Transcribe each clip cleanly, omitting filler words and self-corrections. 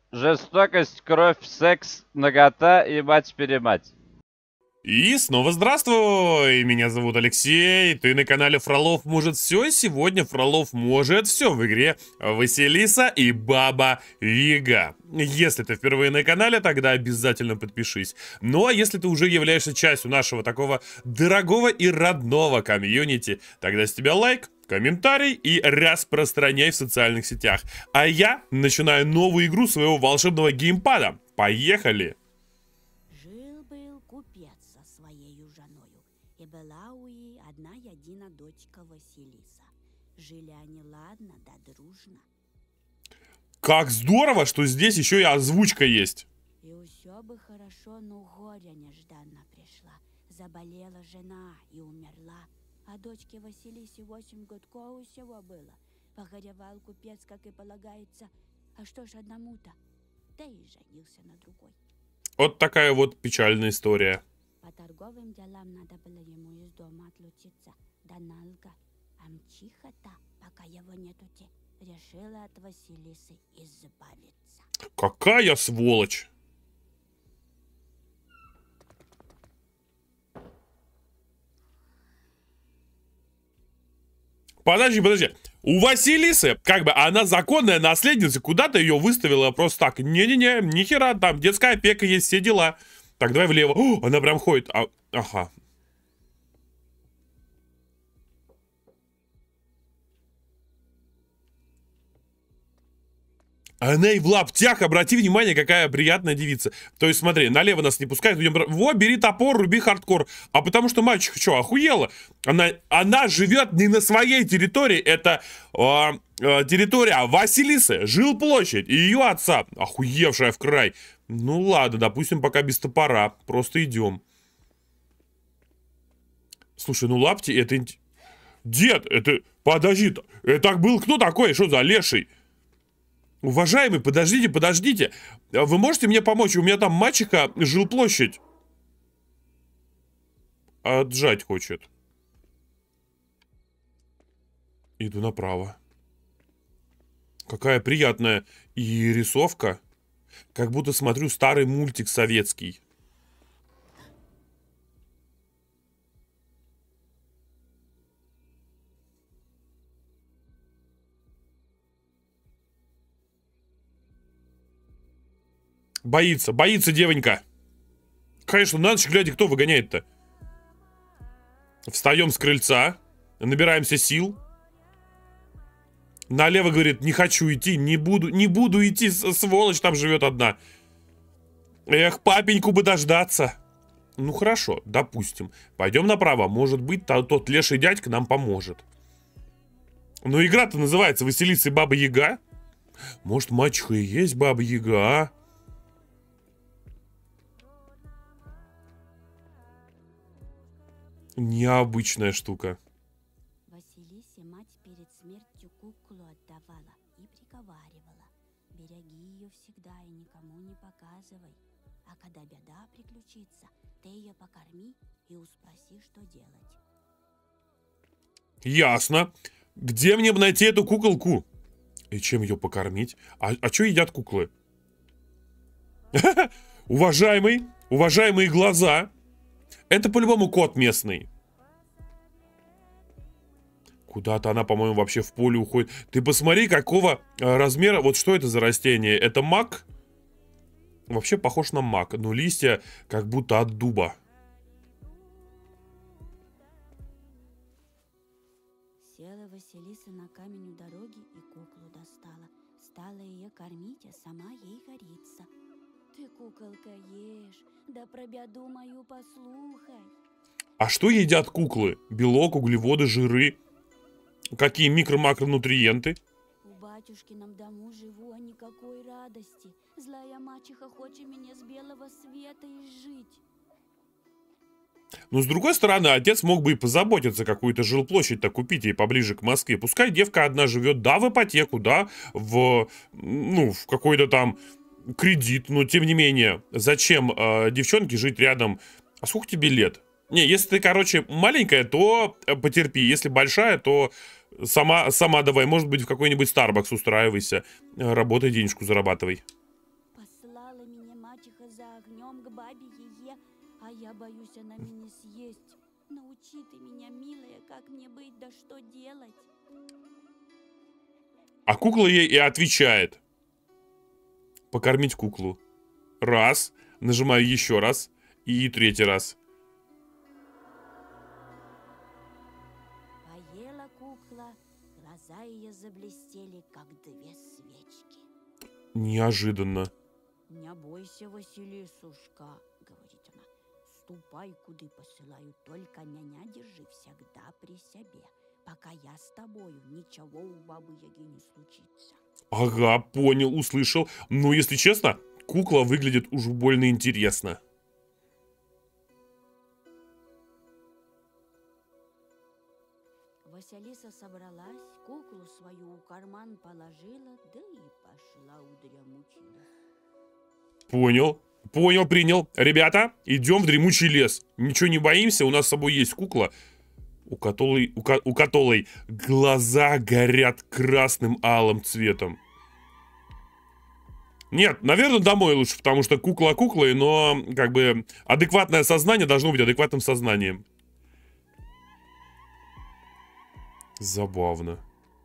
Жестокость, кровь, секс, нагота и мать-перемать. И снова здравствуй! Меня зовут Алексей, ты на канале Фролов может все. Сегодня Фролов может все в игре Василиса и Баба Яга. Если ты впервые на канале, тогда обязательно подпишись. Ну а если ты уже являешься частью нашего такого дорогого и родного комьюнити, тогда с тебя лайк, комментарий и распространяй в социальных сетях. А я начинаю новую игру своего волшебного геймпада. Поехали! Жил-был купец со своею женою, и была у и одна єдина дочка Василиса. Жили они ладно да дружно, Как здорово, что здесь еще и озвучка есть. и все бы хорошо, но горя нежданно пришла. Заболела жена и умерла, а дочке Василисе 8 годков всего было. Погоревал купец, как и полагается, а что ж одному-то? Да и женился на другой. Вот такая вот печальная история. По торговым делам надо было ему из дома отлучиться. Да налга. А мчиха-то, пока его нету-те, решила от Василисы избавиться. Какая сволочь. Подожди. У Василисы, как бы, она законная наследница, куда-то ее выставила просто так. Не-не-не, нихера, там детская опека есть, все дела. Так, давай влево. О, она прям ходит. Ага. Она и в лаптях, обрати внимание, какая приятная девица. То есть, смотри, налево нас не пускают. Во, бери топор, руби хардкор. А потому что мальчик, что, охуела? Она живет не на своей территории. Это территория Василисы, жилплощадь и ее отца. Охуевшая в край. Ну ладно, допустим, пока без топора. Просто идем. Слушай, ну лапти, это... Дед, это... Подожди, это был кто такой? Что за леший? Уважаемый, подождите. Вы можете мне помочь? У меня там мачеха жилплощадь. Отжать хочет. Иду направо. Какая приятная и рисовка. Как будто смотрю старый мультик советский. Боится девонька. Конечно, на ночь глядя, кто выгоняет-то? Встаем с крыльца. Набираемся сил. Налево говорит, не хочу идти, не буду идти, сволочь там живет одна. Эх, папеньку бы дождаться. Ну хорошо, допустим. Пойдем направо, может быть, тот леший дядька нам поможет. Но игра-то называется Василиса и Баба Яга. Может, мачеха и есть Баба Яга, а? Необычная штука. Василисе мать перед смертью куклу отдавала и приговаривала: береги ее всегда и никому не показывай. А когда беда приключится, ты ее покорми и успроси, что делать. Ясно. Где мне найти эту куколку? И чем ее покормить? А что едят куклы? Уважаемые глаза. Это по-любому кот местный. Куда-то она, по-моему, вообще в поле уходит. Ты посмотри, какого размера. Вот что это за растение? Это мак? Вообще похож на мак. Но листья как будто от дуба. Села Василиса на камень у дороги и куклу достала. Стала ее кормить, а сама ей горится. Ты, куколка, ешь, да про беду мою послухай. А что едят куклы? Белок, углеводы, жиры. Какие микро-макронутриенты? У батюшкином дому живу, а никакой радости. Злая мачеха хочет меня с белого света изжить. Но с другой стороны, отец мог бы и позаботиться, какую-то жилплощадь-то купить ей поближе к Москве. Пускай девка одна живет, да, в ипотеку, да, в какой-то там кредит, но тем не менее, зачем девчонке жить рядом? А сколько тебе лет? Не, если ты, короче, маленькая, то потерпи. Если большая, то сама давай. Может быть, в какой-нибудь Starbucks устраивайся. Работай, денежку зарабатывай. днем к бабе Еге, а я боюсь, она меня съесть. Научи ты меня, милая, как мне быть, да что делать? А кукла ей и отвечает. Покормить куклу. Раз. Нажимаю еще раз. И третий раз. Поела кукла, глаза ее заблестели, как две свечки. Неожиданно. Не бойся, Василисушка, говорит она. Ступай, куды посылаю, только меня держи всегда при себе. Пока я с тобою, ничего у бабы Яги не случится. Ага, понял, услышал. Но, если честно, кукла выглядит уж больно интересно. Василиса собралась, куклу свою в карман положила, да и пошла у дремучего. Понял. Понял, принял. Ребята, идем в дремучий лес. Ничего не боимся, у нас с собой есть кукла, у которой глаза горят красным алым цветом. Нет, наверное, домой лучше, потому что кукла куклой, но как бы адекватное сознание должно быть адекватным сознанием. Забавно.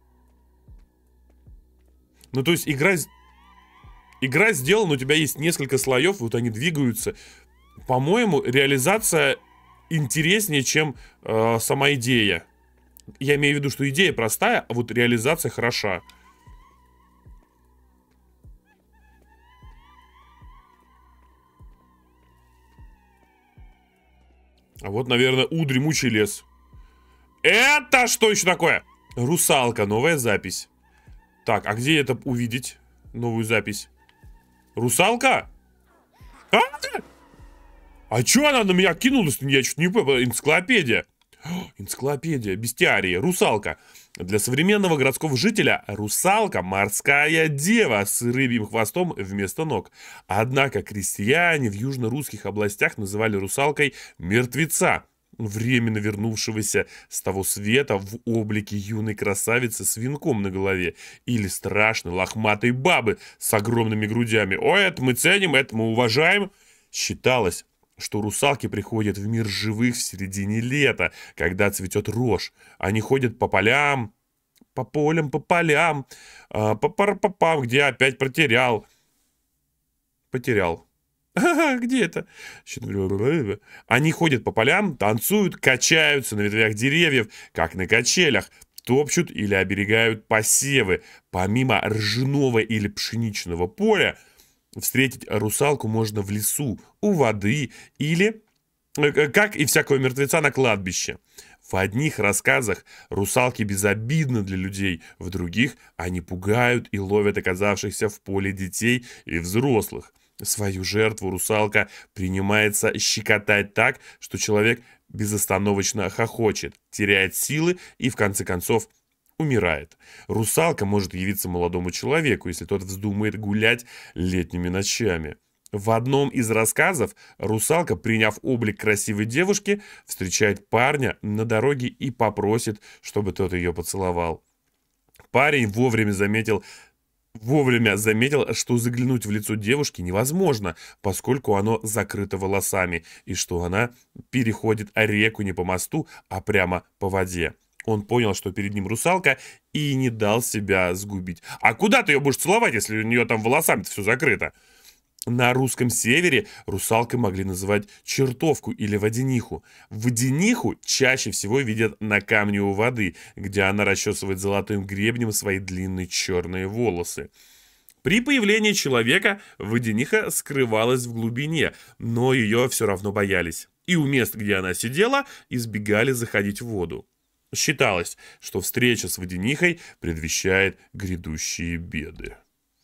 Ну, то есть игра сделана, у тебя есть несколько слоев, вот они двигаются. По-моему, реализация интереснее, чем сама идея. Я имею в виду, что идея простая, а вот реализация хороша. А вот, наверное, дремучий лес. Это что еще такое? Русалка, новая запись. Так, а где это увидеть? Новую запись. Русалка? А чё она на меня кинулась? Я чуть не понял. Энциклопедия. Энциклопедия, бестиария, русалка. Для современного городского жителя русалка – морская дева с рыбьим хвостом вместо ног. Однако крестьяне в южно-русских областях называли русалкой мертвеца, временно вернувшегося с того света в облике юной красавицы с венком на голове или страшной лохматой бабы с огромными грудями. О, это мы ценим, это мы уважаем. Считалось, что русалки приходят в мир живых в середине лета, когда цветет рожь. Они ходят по полям, по полям, по полям, по парапапам, где опять потерял. Потерял. Где это? Они ходят по полям, танцуют, качаются на ветвях деревьев, как на качелях, топчут или оберегают посевы. Помимо ржаного или пшеничного поля, встретить русалку можно в лесу, у воды или, как и всякого мертвеца, на кладбище. В одних рассказах русалки безобидны для людей, в других они пугают и ловят оказавшихся в поле детей и взрослых. Свою жертву русалка принимается щекотать так, что человек безостановочно хохочет, теряет силы и в конце концов умирает. Русалка может явиться молодому человеку, если тот вздумает гулять летними ночами. В одном из рассказов русалка, приняв облик красивой девушки, встречает парня на дороге и попросит, чтобы тот ее поцеловал. Парень вовремя заметил, что заглянуть в лицо девушки невозможно, поскольку оно закрыто волосами, и что она переходит реку не по мосту, а прямо по воде. Он понял, что перед ним русалка, и не дал себя сгубить. А куда ты ее будешь целовать, если у нее там волосами-то все закрыто? На русском севере русалкой могли называть чертовку или водяниху. Водяниху чаще всего видят на камне у воды, где она расчесывает золотым гребнем свои длинные черные волосы. При появлении человека водяниха скрывалась в глубине, но ее все равно боялись. И у мест, где она сидела, избегали заходить в воду. Считалось, что встреча с водянихой предвещает грядущие беды.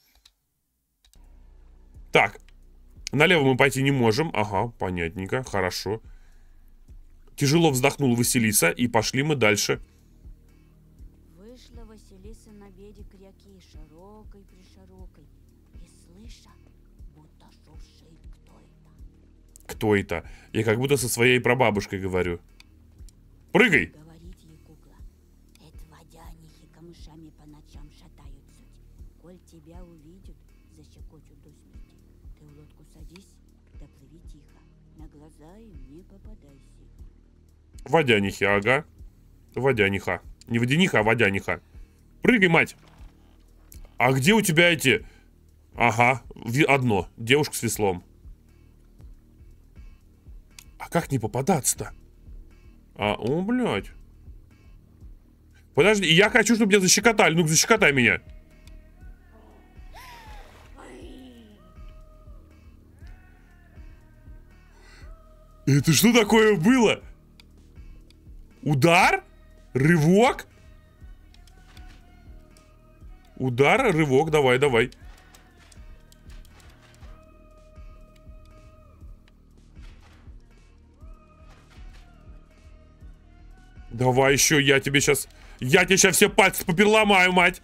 Так, налево мы пойти не можем. Ага, понятненько, хорошо. Тяжело вздохнула Василиса, и пошли мы дальше. Вышла Василиса на берег реки, широкой-приширокой, и слыша, будто шуршит кто это. Кто это? Я как будто со своей прабабушкой говорю. Прыгай! Говорит ей кукла, это водянихи камышами по ночам шатаются. Коль тебя увидят, защекочут до смерти. Ты в лодку садись, Да плыви тихо, на глаза им не попадайся. Водянихи, ага. Водяниха. Не водяниха, а водяниха. Прыгай, мать. А где у тебя эти... Ага, одно. Девушка с веслом. А как не попадаться-то? О, блядь. Подожди, я хочу, чтобы меня защекотали. Ну-ка, защекотай меня. Это что такое было? Удар? Рывок? Удар, рывок, давай, давай. Давай еще, я тебе сейчас все пальцы попереломаю, мать.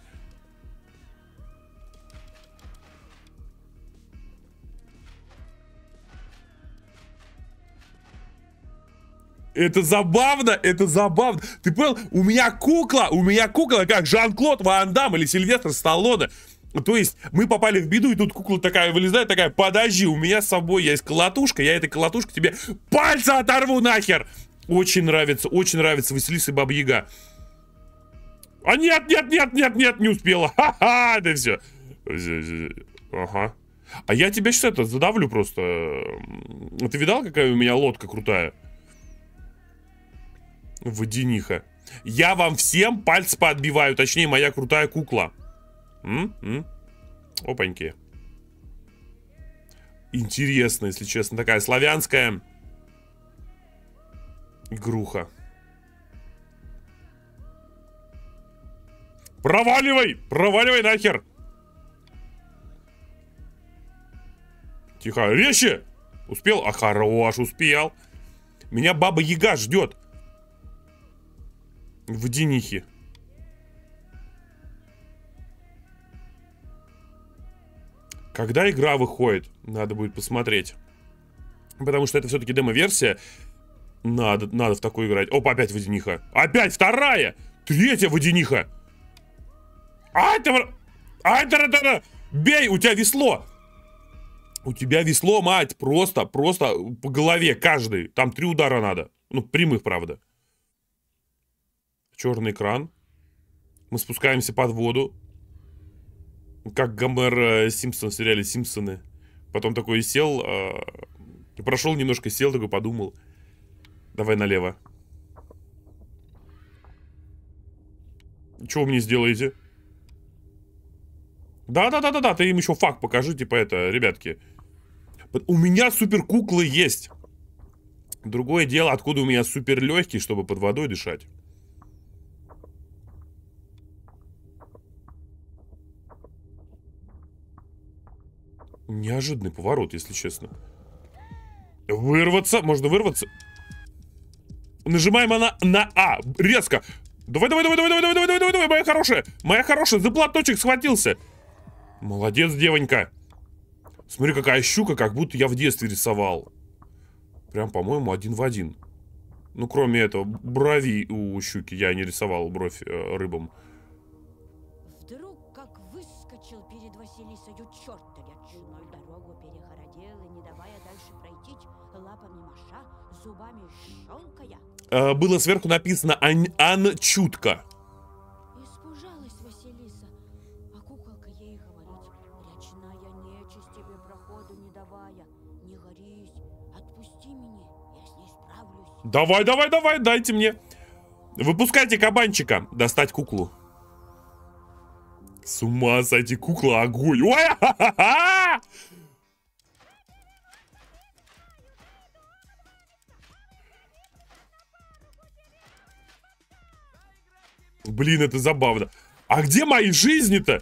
Это забавно, это забавно. Ты понял? У меня кукла, как Жан-Клод Ван Дамм или Сильвестр Сталлоне. То есть мы попали в беду, и тут кукла такая вылезает, такая: подожди, у меня с собой есть колотушка, я этой колотушкой тебе пальцы оторву нахер. Очень нравится Василиса и Баба Яга. А нет, не успела. Ха-ха, да все. Ага. А я тебя сейчас это задавлю просто. Ты видал, какая у меня лодка крутая? Водяниха. Я вам всем пальцы поотбиваю, точнее, моя крутая кукла. Опаньки. Интересно, если честно, такая славянская игруха. Проваливай нахер. Тихо, резче. Успел? А хорош, успел. Меня Баба Яга ждет. Водянихи. Когда игра выходит, надо будет посмотреть. Потому что это все-таки демо-версия. Надо в такую играть. Опа, опять водяниха. Опять вторая! Третья водяниха! Бей, у тебя весло! У тебя весло, мать, просто по голове каждый. Там 3 удара надо. Ну, прямых, правда. Черный экран. Мы спускаемся под воду. Как Гомер Симпсон в сериале «Симпсоны». Потом такой сел, прошел немножко, сел, такой подумал. Давай налево. Что вы мне сделаете? Да, ты им еще факт покажи, типа это, ребятки. У меня супер куклы есть. Другое дело, откуда у меня супер легкий, чтобы под водой дышать. Неожиданный поворот, если честно. Вырваться, можно вырваться. Нажимаем на А, резко. Давай, моя хорошая, за платочек схватился. Молодец, девонька. Смотри, какая щука, как будто я в детстве рисовал. Прям, по-моему, 1 в 1. Ну, кроме этого, брови у щуки я не рисовал, бровь рыбам. Вдруг как выскочил перед Василисою черт речной, дорогу перегородил и, не давая дальше пройти, лапами маша, зубами щелкая. Было сверху написано «Анчутка». Испужалась Василиса, а куколка ей говорит: речная нечисть тебе проходу не давая, не горись, отпусти меня, я с ней справлюсь. Давай, дайте мне. Выпускайте кабанчика. Достать куклу. С ума сойти, кукла, огонь. Ой, ха-ха-ха! Блин, это забавно. А где мои жизни-то?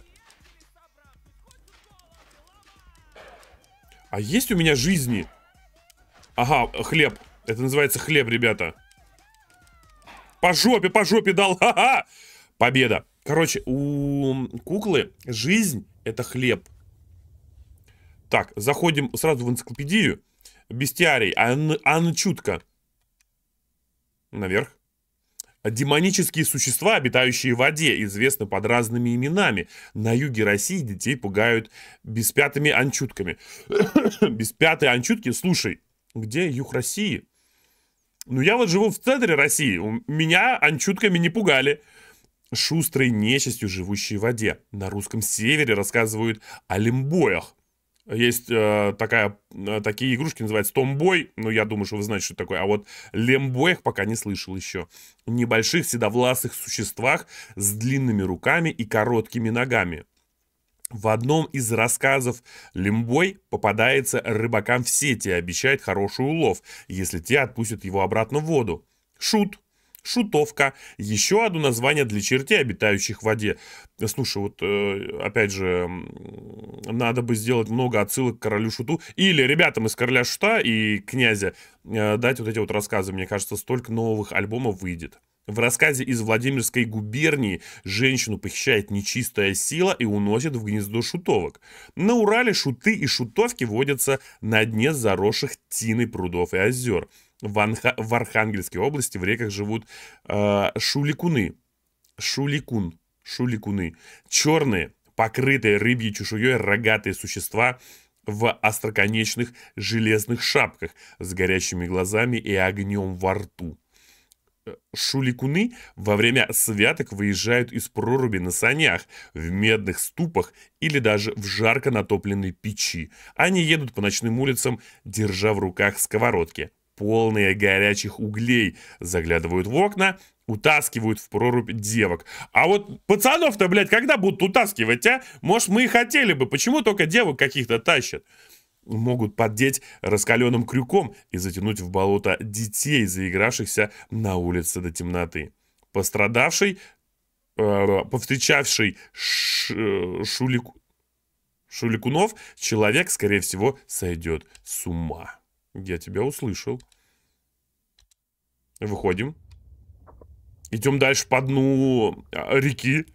А есть у меня жизни? Ага, хлеб. Это называется хлеб, ребята. По жопе дал. Ха-ха! Победа. Короче, у куклы жизнь — это хлеб. Так, заходим сразу в энциклопедию. Бестиарий. Анчутка. Наверх. Демонические существа, обитающие в воде, известны под разными именами. На юге России детей пугают беспятыми анчутками. Беспятые анчутки? Слушай, где юг России? Ну, я вот живу в центре России. Меня анчутками не пугали. Шустрой нечистью, живущей в воде. На русском севере рассказывают о лембоях. Есть такие игрушки, называются Томбой. Ну, я думаю, что вы знаете, что это такое. А вот лембоях пока не слышал еще. Небольших седовласых существах с длинными руками и короткими ногами. В одном из рассказов лембой попадается рыбакам в сети и обещает хороший улов, если те отпустят его обратно в воду. Шут. Шутовка. Еще одно название для чертей, обитающих в воде. Слушай, вот опять же, надо бы сделать много отсылок к королю Шуту. Или ребятам из короля Шута и князя дать вот эти вот рассказы. Мне кажется, столько новых альбомов выйдет. В рассказе из Владимирской губернии женщину похищает нечистая сила и уносит в гнездо шутовок. На Урале шуты и шутовки водятся на дне заросших тиной прудов и озер. В Архангельской области в реках живут шуликуны. Шуликуны. Черные, покрытые рыбьей чешуей рогатые существа в остроконечных железных шапках с горящими глазами и огнем во рту. Шуликуны во время святок выезжают из проруби на санях, в медных ступах или даже в жарко натопленной печи. Они едут по ночным улицам, держа в руках сковородки, полные горячих углей, заглядывают в окна, утаскивают в прорубь девок. А вот пацанов-то, блядь, когда будут утаскивать, а? Может, мы и хотели бы, почему только девок каких-то тащат? Могут поддеть раскаленным крюком и затянуть в болото детей, заигравшихся на улице до темноты. Повстречавший шуликунов человек, скорее всего, сойдет с ума. Я тебя услышал. Выходим. Идем дальше по дну реки.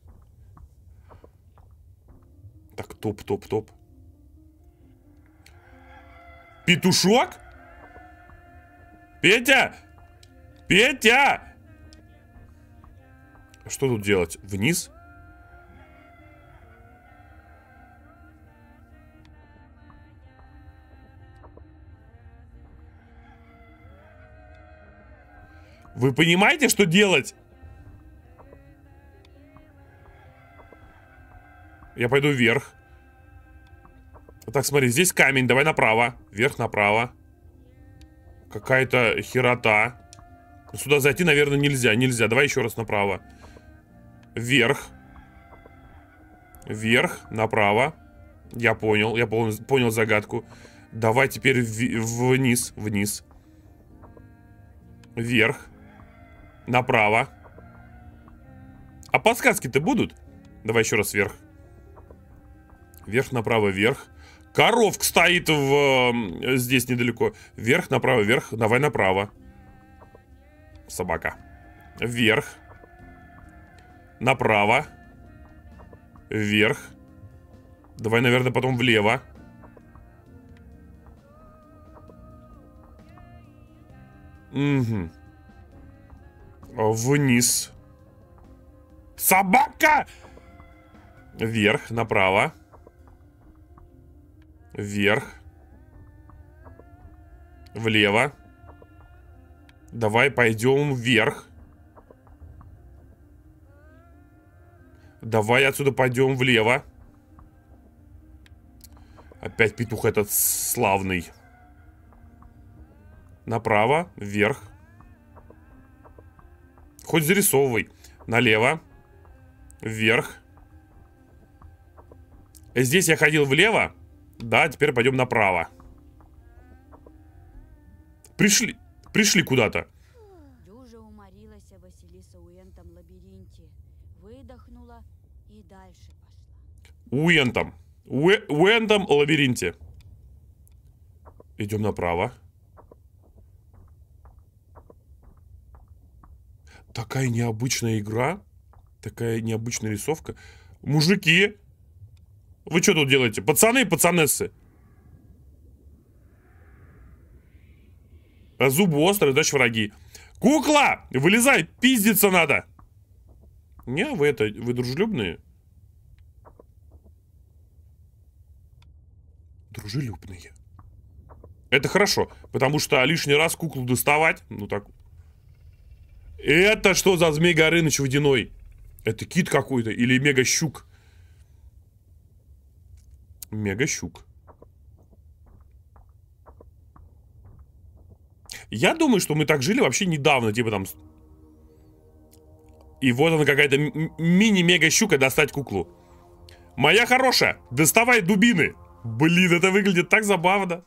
Так, топ. Петушок? Петя! Петя! Что тут делать? Вниз? Вы понимаете, что делать? Я пойду вверх. Так, смотри, здесь камень, давай направо. Вверх, направо. Какая-то херота. Сюда зайти, наверное, нельзя. Давай еще раз направо. Вверх. Вверх, направо. Я понял загадку. Давай теперь вниз. Вверх. Направо. А подсказки-то будут? Давай еще раз вверх. Вверх, направо, вверх. Коровка стоит здесь недалеко. Вверх, направо, вверх. Давай направо. Собака. Вверх. Направо. Вверх. Давай, наверное, потом влево. Угу. Вниз. Собака! Вверх, направо. Вверх. Влево. Давай пойдем вверх. Давай отсюда пойдем влево. Опять петух этот славный. Направо, вверх. Хоть зарисовывай. Налево. Вверх. Здесь я ходил влево. Да, теперь пойдем направо. Пришли куда-то. Дюжа уморилась Василиса у этом лабиринте. Выдохнула и дальше пошла. У этом лабиринте. Идем направо. Такая необычная игра. Такая необычная рисовка. Мужики! Вы что тут делаете? Пацаны и пацанессы. Зубы острые, значит враги. Кукла! Вылезай, пиздиться надо! Не, вы дружелюбные? Дружелюбные. Это хорошо, потому что лишний раз куклу доставать, ну так... Это что за Змей Горыныч водяной? Это кит какой-то или мега-щук? Мега-щук. Я думаю, что мы так жили вообще недавно, типа там... И вот она какая-то мини-мега-щука, достать куклу. Моя хорошая, доставай дубины. Блин, это выглядит так забавно.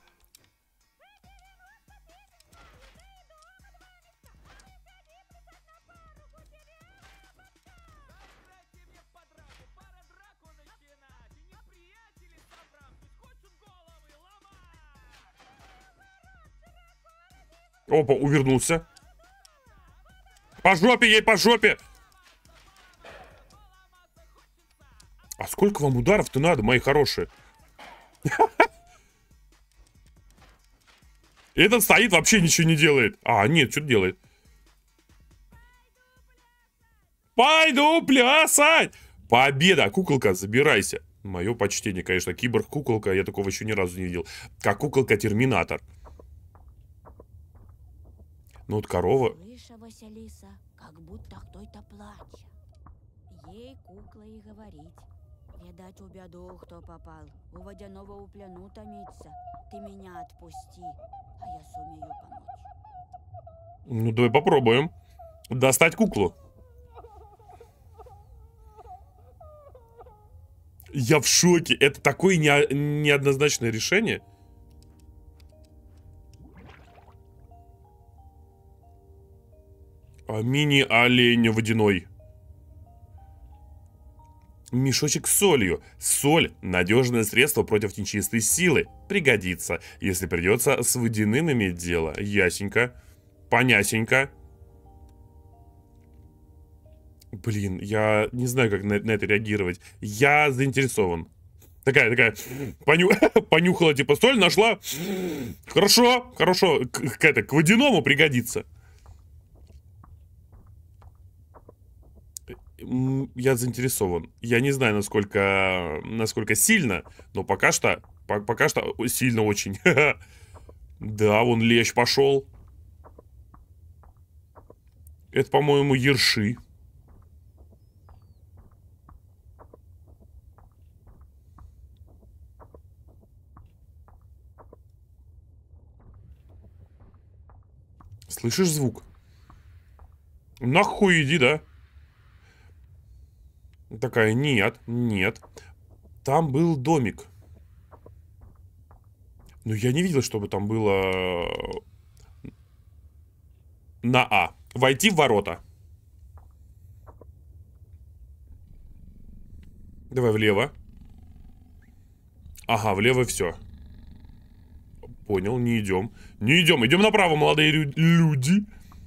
Опа, увернулся. По жопе ей, по жопе. А сколько вам ударов-то надо, мои хорошие? Этот стоит, вообще ничего не делает. А, нет, что-то делает. Пойду плясать! Победа! Куколка, забирайся. Мое почтение, конечно, киборг-куколка. Я такого еще ни разу не видел. Как куколка-терминатор. Ну вот корова. Слыша, Василиса, как будто кто-то плачет. Ей кукла и говорит. Видать, у беду кто попал. У водяного у плену томится. Ты меня отпусти, а я сумею помочь. Ну, давай попробуем. Достать куклу. Я в шоке. Это такое неоднозначное решение. Мини-олень водяной. Мешочек с солью. Соль – надежное средство против нечистой силы. Пригодится, если придется с водяным иметь дело. Ясенько. Понясенько. Блин, я не знаю, как на это реагировать. Я заинтересован. Такая, понюхала, типа, соль, нашла. Хорошо, хорошо. К водяному пригодится. Я заинтересован. Я не знаю, насколько сильно, но пока что сильно очень. Да, вон лещ пошел. Это, по-моему, ерши. Слышишь звук? Нахуй иди, да? Такая, нет, нет. Там был домик. Но я не видел, чтобы там было... На А. Войти в ворота. Давай влево. Ага, влево все. Понял, не идем. Не идем, идем направо, молодые люди.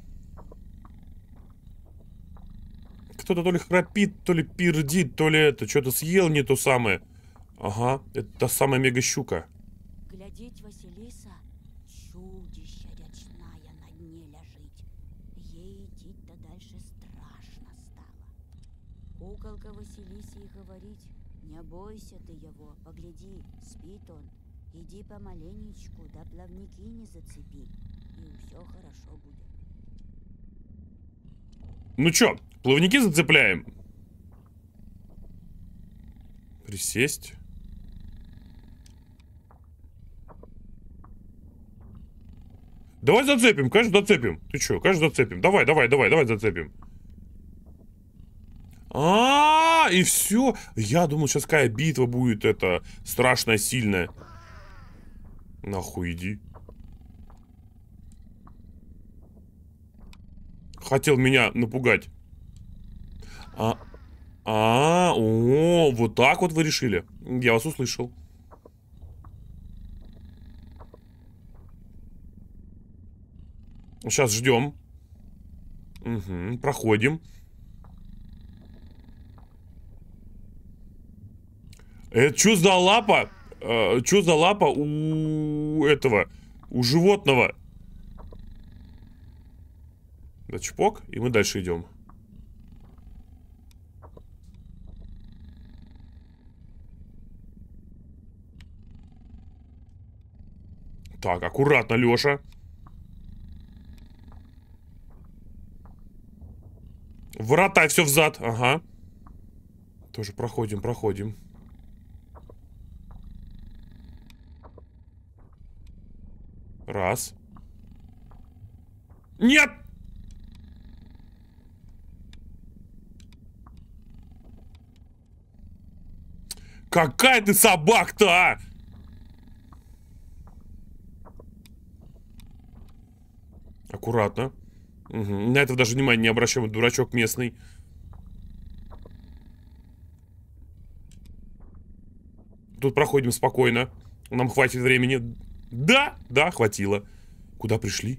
Кто-то то ли храпит, то ли пердит, то ли это, что-то съел не то самое. Ага, это та самая мега-щука. Глядеть, Василиса, чудище речная на дне лежит. Ей идти-то дальше страшно стало. Куколка Василисе и говорит: не бойся ты его, погляди, спит он. Иди помаленечку, да плавники не зацепи, и все хорошо будет. Ну чё, плавники зацепляем? Присесть. Давай зацепим, конечно, зацепим. Ты чё, конечно, зацепим. Давай зацепим. И все. Я думал, сейчас какая битва будет, это страшная, сильная. Нахуй иди. Хотел меня напугать. Вот так вот вы решили. Я вас услышал. Сейчас ждем. Угу, проходим. Это что за лапа? Что за лапа у этого? У животного? Чпок, и мы дальше идем. Так, аккуратно, Леша. Воротай все взад, ага. Тоже проходим. Раз. Нет! Какая ты собака-то, а? Аккуратно. Угу. На это даже внимания не обращаем, дурачок местный. Тут проходим спокойно. Нам хватит времени. Да, хватило. Куда пришли?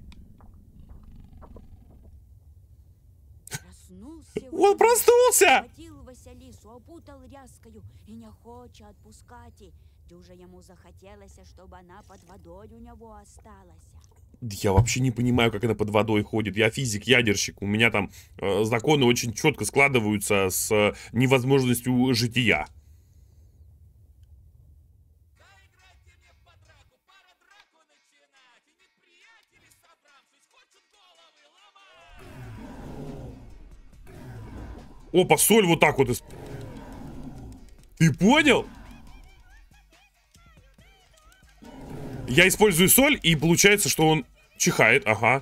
Он проснулся! Василису, опутал ряскою и не хочет отпускать. Дюже ему захотелось, чтобы она под водой у него осталась. Я вообще не понимаю, как она под водой ходит. Я физик-ядерщик. У меня там законы очень четко складываются с невозможностью жития. Опа, соль вот так вот. Ты понял? Я использую соль, и получается, что он чихает. Ага.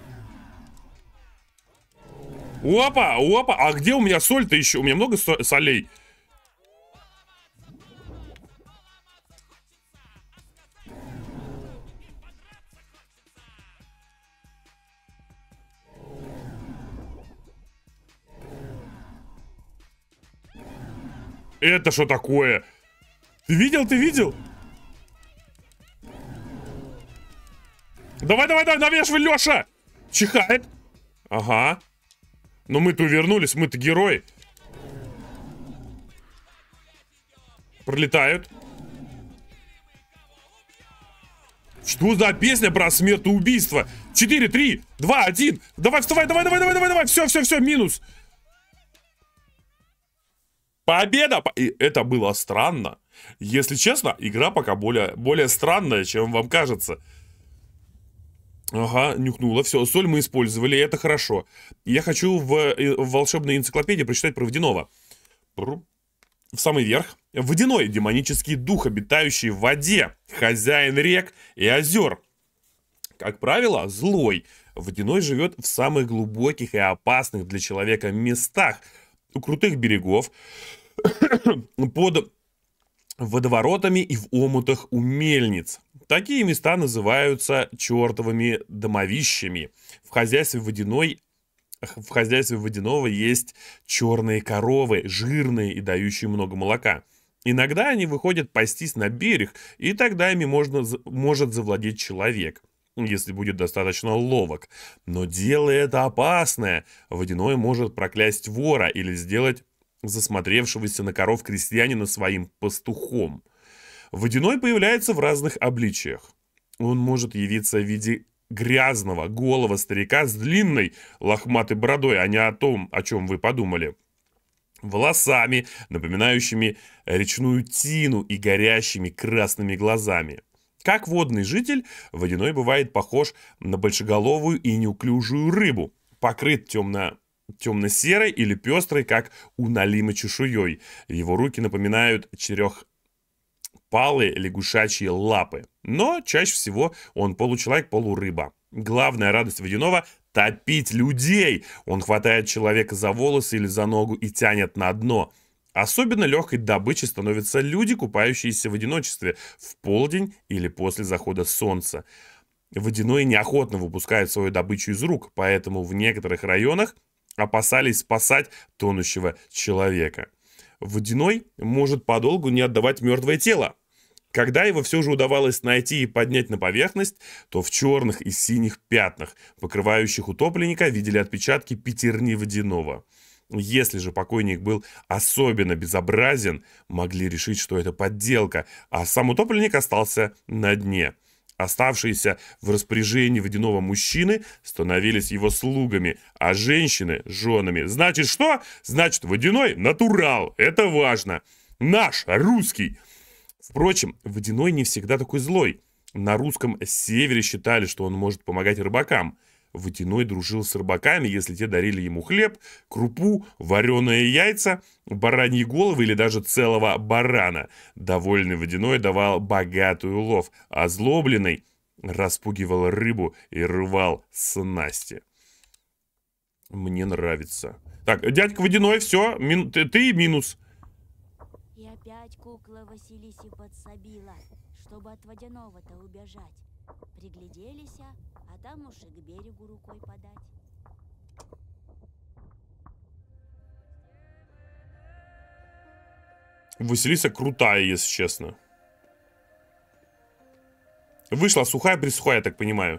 Опа. А где у меня соль-то еще? У меня много солей. Это что такое? Ты видел? Давай, навешивай, Леша! Чихает. Ага. Но мы-то увернулись, мы-то герои. Пролетают. Что за песня про смертоубийство? 4, 3, 2, 1. Давай, вставай, давай. Все, минус. Победа! И это было странно. Если честно, игра пока более странная, чем вам кажется. Ага, нюхнула. Все, соль мы использовали, это хорошо. Я хочу в волшебной энциклопедии прочитать про водяного. В самый верх. Водяной, демонический дух, обитающий в воде. Хозяин рек и озер. Как правило, злой. Водяной живет в самых глубоких и опасных для человека местах. У крутых берегов, под водоворотами и в омутах у мельниц. Такие места называются чертовыми домовищами. В хозяйстве водяного есть черные коровы, жирные и дающие много молока. Иногда они выходят пастись на берег, и тогда ими может завладеть человек, если будет достаточно ловок. Но дело это опасное. Водяной может проклясть вора или сделать засмотревшегося на коров крестьянина своим пастухом. Водяной появляется в разных обличиях. Он может явиться в виде грязного, голого старика с длинной лохматой бородой, а не о том, о чем вы подумали. Волосами, напоминающими речную тину, и горящими красными глазами. Как водный житель, водяной бывает похож на большеголовую и неуклюжую рыбу, покрыт темно-серой или пестрой, как у налима чешуей. Его руки напоминают четырехпалые лягушачьи лапы. Но чаще всего он получеловек, полурыба. Главная радость водяного — топить людей. Он хватает человека за волосы или за ногу и тянет на дно. Особенно легкой добычей становятся люди, купающиеся в одиночестве в полдень или после захода солнца. Водяной неохотно выпускает свою добычу из рук, поэтому в некоторых районах опасались спасать тонущего человека. Водяной может подолгу не отдавать мертвое тело. Когда его все же удавалось найти и поднять на поверхность, то в черных и синих пятнах, покрывающих утопленника, видели отпечатки пятерни водяного. Если же покойник был особенно безобразен, могли решить, что это подделка, а сам утопленник остался на дне. Оставшиеся в распоряжении водяного мужчины становились его слугами, а женщины — женами. Значит, что? Значит, водяной натурал. Это важно. Наш, русский. Впрочем, водяной не всегда такой злой. На русском севере считали, что он может помогать рыбакам. Водяной дружил с рыбаками, если те дарили ему хлеб, крупу, вареные яйца, бараньи головы или даже целого барана. Довольный водяной давал богатый улов, а озлобленный распугивал рыбу и рвал снасти. Мне нравится. Так, дядька водяной, все, ты минус. И опять кукла Василисе подсобила, чтобы от водяного-то убежать. Пригляделись, а там уж и к берегу рукой подать. Василиса крутая, если честно. Вышла сухая-присухая, я так понимаю.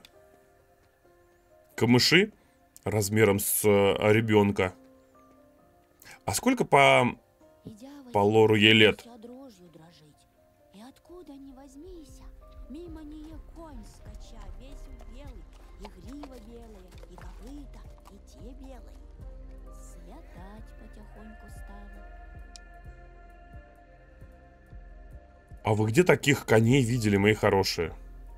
Камыши размером с ребенка. А сколько по лору ей лет? Вся дрожью дрожить. И откуда ни возьмися, мимо нее конь скача, весь белый, и грива белая, и копыта, и те белые. Слетать потихоньку стала. А вы где таких коней видели, мои хорошие?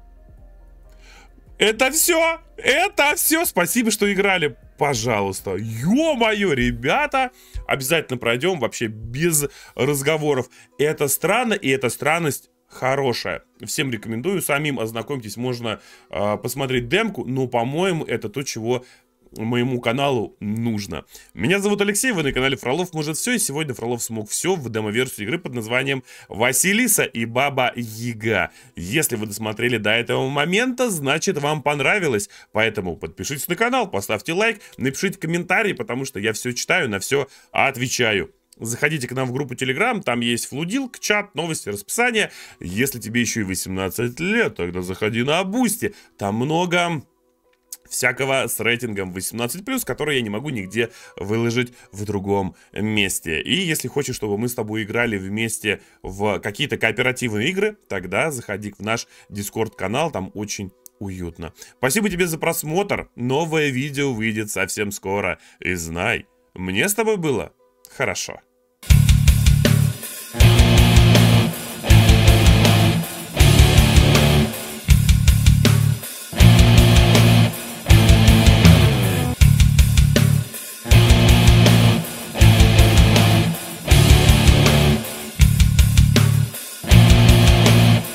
Это все! Это все! Спасибо, что играли. Пожалуйста. Ё-моё, ребята! Обязательно пройдем вообще без разговоров. Это странно, и эта странность хорошая. Всем рекомендую. Самим ознакомьтесь. Можно посмотреть демку. Но, по-моему, это то, чего моему каналу нужно. Меня зовут Алексей, вы на канале Фролов может все, и сегодня Фролов смог все в демо-версии игры под названием Василиса и Баба Яга. Если вы досмотрели до этого момента, значит вам понравилось, поэтому подпишитесь на канал, поставьте лайк, напишите комментарий, потому что я все читаю, на все отвечаю. Заходите к нам в группу Telegram, там есть флудилк, чат, новости, расписание. Если тебе еще и 18 лет, тогда заходи на Бусти, там много всякого с рейтингом 18+, который я не могу нигде выложить в другом месте. И если хочешь, чтобы мы с тобой играли вместе в какие-то кооперативные игры, тогда заходи в наш Discord-канал, там очень уютно. Спасибо тебе за просмотр, новое видео выйдет совсем скоро. И знай, мне с тобой было хорошо.